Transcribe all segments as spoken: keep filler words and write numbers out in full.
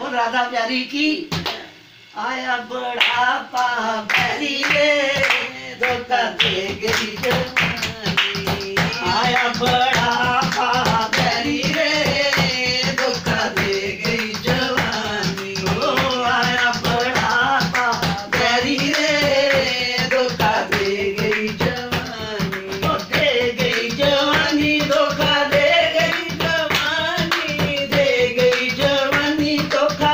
और राधा प्यारी की आया बुढ़ापा बैरी रे धोखा दे गई जवानी। आया बुढ़ापा बैरी रे धोखा दे गई जवानी। ओ आया बुढ़ापा बैरी रे धोखा दे गई जवानी। ओ दे गई जवानी धोखा दे गई जवानी। दे गई जवानी धोखा।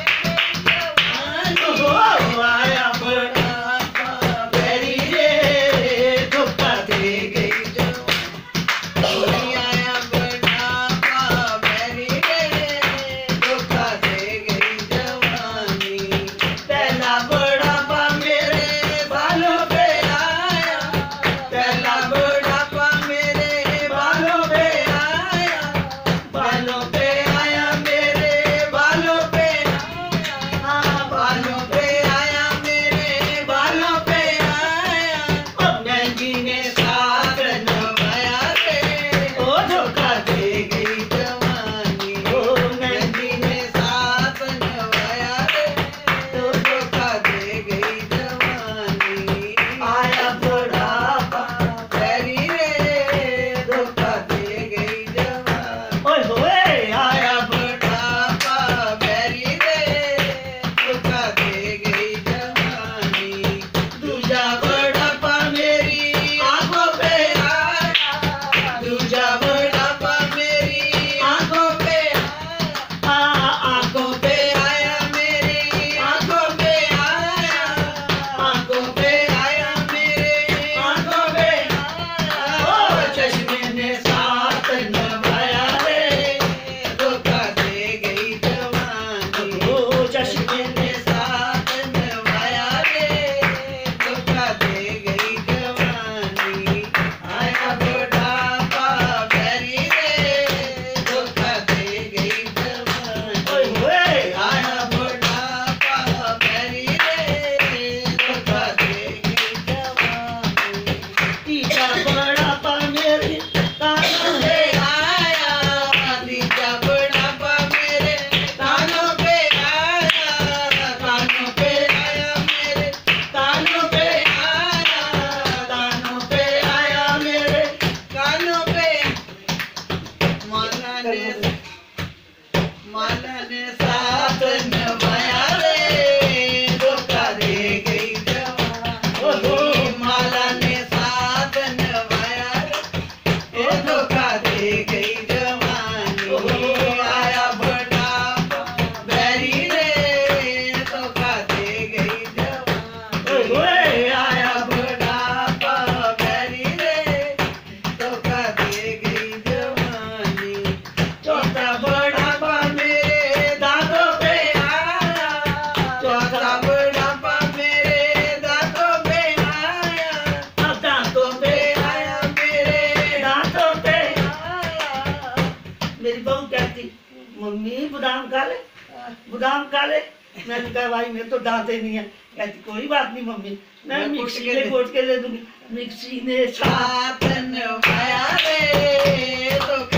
मेरी बहू कहती मम्मी बादाम खा ले बादाम खा ले। मैंने कहा भाई मैं तो दांते नहीं है। कहती कोई बात नहीं मम्मी मैं मिक्सी में घोट के दे दूंगी। मिक्सी ने साथ नवाया रे तो